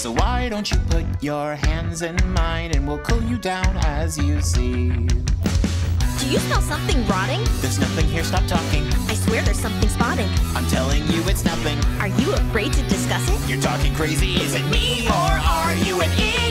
So why don't you put your hands in mine and we'll cool you down as you see. Do you smell something rotting? There's nothing here, stop talking. I swear there's something spotting. I'm telling you it's nothing. Are you afraid to discuss it? You're talking crazy, is it me or are you an idiot?